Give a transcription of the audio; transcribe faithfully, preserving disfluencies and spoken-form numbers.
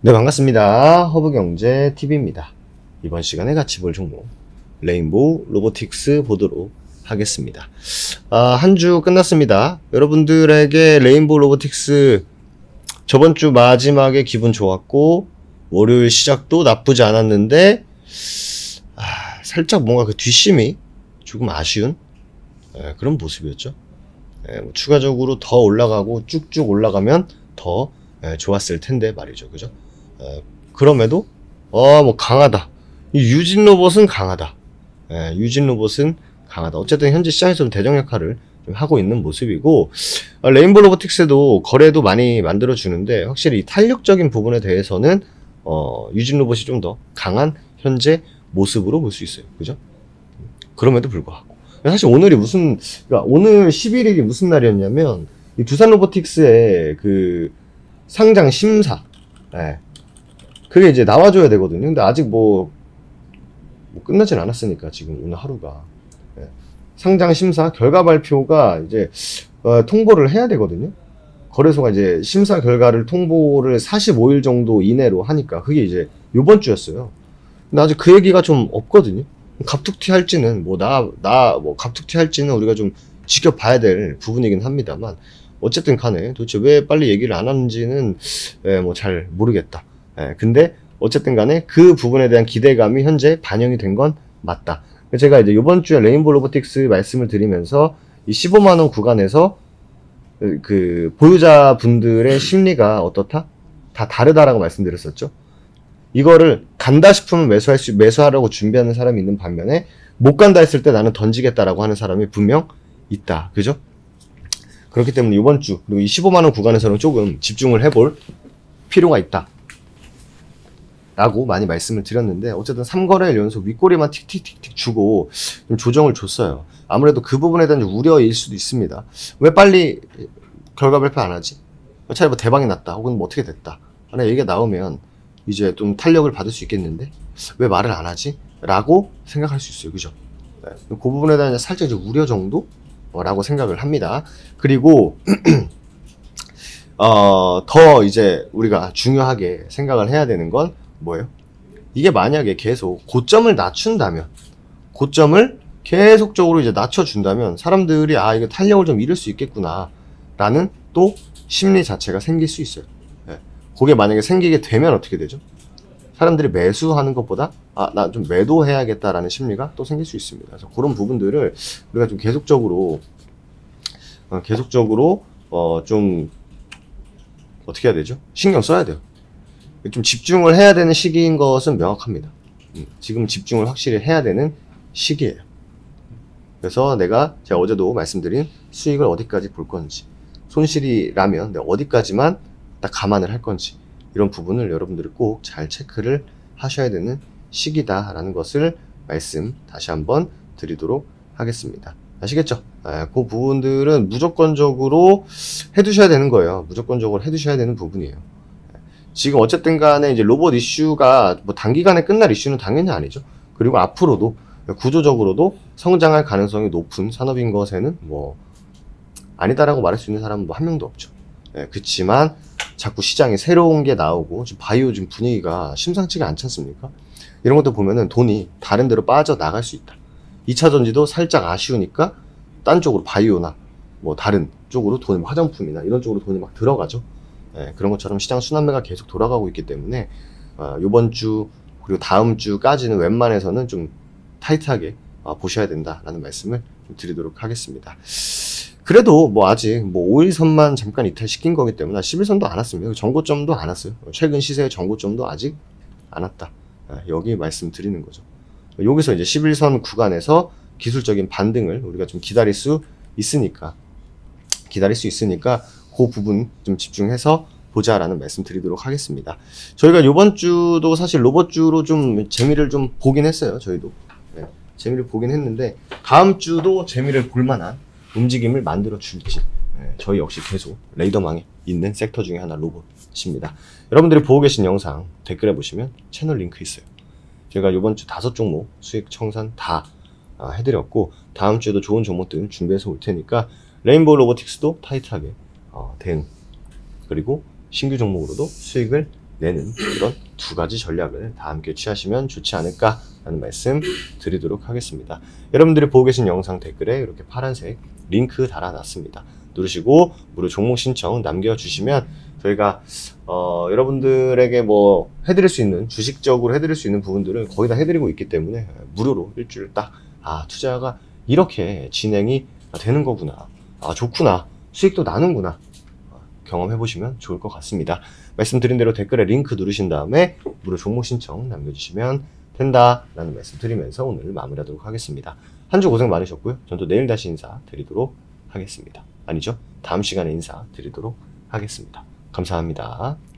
네, 반갑습니다. 허브경제티비입니다. 이번 시간에 같이 볼 종목 레인보우 로보틱스 보도록 하겠습니다. 아, 한 주 끝났습니다. 여러분들에게 레인보우 로보틱스 저번 주 마지막에 기분 좋았고 월요일 시작도 나쁘지 않았는데 아, 살짝 뭔가 그 뒷심이 조금 아쉬운 예, 그런 모습이었죠. 예, 뭐 추가적으로 더 올라가고 쭉쭉 올라가면 더 예, 좋았을 텐데 말이죠. 그죠? 예, 그럼에도 어, 뭐 강하다. 이 유진 로봇은 강하다. 예, 유진 로봇은 강하다. 어쨌든 현재 시장에서는 대정 역할을 좀 하고 있는 모습이고 어, 레인보우 로보틱스도 거래도 많이 만들어 주는데 확실히 이 탄력적인 부분에 대해서는 어, 유진 로봇이 좀 더 강한 현재 모습으로 볼 수 있어요. 그죠? 그럼에도 불구하고 사실 오늘이 무슨 그러니까 오늘 십일 일이 무슨 날이었냐면 이 두산 로보틱스의 그 상장 심사 예. 그게 이제 나와줘야 되거든요. 근데 아직 뭐, 뭐 끝나진 않았으니까 지금 오늘 하루가 예. 상장 심사 결과 발표가 이제 어, 통보를 해야 되거든요. 거래소가 이제 심사 결과를 통보를 사십오 일 정도 이내로 하니까 그게 이제 요번 주였어요. 근데 아직 그 얘기가 좀 없거든요. 갑툭튀 할지는 뭐 나 나 뭐 갑툭튀 할지는 우리가 좀 지켜봐야 될 부분이긴 합니다만 어쨌든 간에 도대체 왜 빨리 얘기를 안 하는지는 예, 뭐 잘 모르겠다. 예, 근데 어쨌든 간에 그 부분에 대한 기대감이 현재 반영이 된 건 맞다. 제가 이제 이번 주에 레인보우 로보틱스 말씀을 드리면서 이 십오만 원 구간에서 그 보유자분들의 심리가 어떻다? 다 다르다라고 말씀드렸었죠. 이거를 간다 싶으면 매수할 수, 매수하려고 준비하는 사람이 있는 반면에 못 간다 했을 때 나는 던지겠다라고 하는 사람이 분명 있다. 그죠? 그렇기 때문에 이번 주 그리고 이 십오만 원 구간에서는 조금 집중을 해볼 필요가 있다 라고 많이 말씀을 드렸는데 어쨌든 삼 거래일 연속 윗꼬리만 틱틱틱틱 주고 좀 조정을 줬어요. 아무래도 그 부분에 대한 우려일 수도 있습니다. 왜 빨리 결과 발표 안 하지? 차라리 뭐 대박이 났다 혹은 뭐 어떻게 됐다 하는 얘기가 나오면 이제 좀 탄력을 받을 수 있겠는데 왜 말을 안 하지? 라고 생각할 수 있어요. 그죠? 네. 그 부분에 대한 살짝 이제 우려 정도? 라고 생각을 합니다. 그리고 어, 더 이제 우리가 중요하게 생각을 해야 되는 건 뭐예요? 이게 만약에 계속 고점을 낮춘다면 고점을 계속적으로 이제 낮춰준다면 사람들이 아 이거 탄력을 좀 잃을 수 있겠구나 라는 또 심리 자체가 생길 수 있어요. 네. 그게 만약에 생기게 되면 어떻게 되죠? 사람들이 매수하는 것보다 아, 나 좀 매도해야겠다라는 심리가 또 생길 수 있습니다. 그래서 그런 부분들을 우리가 좀 계속적으로 어, 계속적으로 어, 좀 어떻게 해야 되죠? 신경 써야 돼요. 좀 집중을 해야 되는 시기인 것은 명확합니다. 음, 지금 집중을 확실히 해야 되는 시기예요. 그래서 내가 제가 어제도 말씀드린 수익을 어디까지 볼 건지 손실이라면 내가 어디까지만 딱 감안을 할 건지 이런 부분을 여러분들이 꼭 잘 체크를 하셔야 되는 시기다라는 것을 말씀 다시 한번 드리도록 하겠습니다. 아시겠죠? 아, 그 부분들은 무조건적으로 해두셔야 되는 거예요. 무조건적으로 해두셔야 되는 부분이에요. 지금 어쨌든 간에 이제 로봇 이슈가 뭐 단기간에 끝날 이슈는 당연히 아니죠. 그리고 앞으로도 구조적으로도 성장할 가능성이 높은 산업인 것에는 뭐 아니다라고 말할 수 있는 사람은 뭐 한 명도 없죠. 예, 그치만 자꾸 시장에 새로운 게 나오고 지금 바이오 지금 분위기가 심상치가 않지 않습니까? 이런 것도 보면은 돈이 다른 데로 빠져나갈 수 있다. 이 차 전지도 살짝 아쉬우니까 딴 쪽으로 바이오나 뭐 다른 쪽으로 돈이 화장품이나 이런 쪽으로 돈이 막 들어가죠. 예, 그런 것처럼 시장 순환매가 계속 돌아가고 있기 때문에 어, 이번 주 그리고 다음 주까지는 웬만해서는 좀 타이트하게 어, 보셔야 된다라는 말씀을 좀 드리도록 하겠습니다. 그래도 뭐 아직 뭐 오 일선만 잠깐 이탈시킨 거기 때문에 십일 선도 안 왔습니다. 정고점도 안 왔어요. 최근 시세의 정고점도 아직 안 왔다. 예, 여기 말씀드리는 거죠. 여기서 이제 십일 선 구간에서 기술적인 반등을 우리가 좀 기다릴 수 있으니까 기다릴 수 있으니까 그 부분 좀 집중해서 보자라는 말씀 드리도록 하겠습니다. 저희가 이번 주도 사실 로봇주로 좀 재미를 좀 보긴 했어요. 저희도 네, 재미를 보긴 했는데 다음 주도 재미를 볼 만한 움직임을 만들어 줄지 네, 저희 역시 계속 레이더망에 있는 섹터 중에 하나 로봇입니다. 여러분들이 보고 계신 영상 댓글에 보시면 채널 링크 있어요. 제가 이번 주 다섯 종목 수익 청산 다 아, 해드렸고 다음 주에도 좋은 종목들 준비해서 올 테니까 레인보우 로보틱스도 타이트하게 어, 대응 그리고 신규 종목으로도 수익을 내는 이런 두 가지 전략을 다 함께 취하시면 좋지 않을까라는 말씀 드리도록 하겠습니다. 여러분들이 보고 계신 영상 댓글에 이렇게 파란색 링크 달아놨습니다. 누르시고 무료 종목 신청 남겨주시면 저희가 어, 여러분들에게 뭐 해드릴 수 있는, 주식적으로 해드릴 수 있는 부분들을 거의 다 해드리고 있기 때문에 무료로 일주일 딱 아 투자가 이렇게 진행이 되는 거구나, 아 좋구나, 수익도 나는구나 경험해 보시면 좋을 것 같습니다. 말씀드린 대로 댓글에 링크 누르신 다음에 무료 종목 신청 남겨주시면 된다라는 말씀 드리면서 오늘 마무리하도록 하겠습니다. 한 주 고생 많으셨고요. 전 또 내일 다시 인사 드리도록 하겠습니다. 아니죠? 다음 시간에 인사 드리도록 하겠습니다. 감사합니다.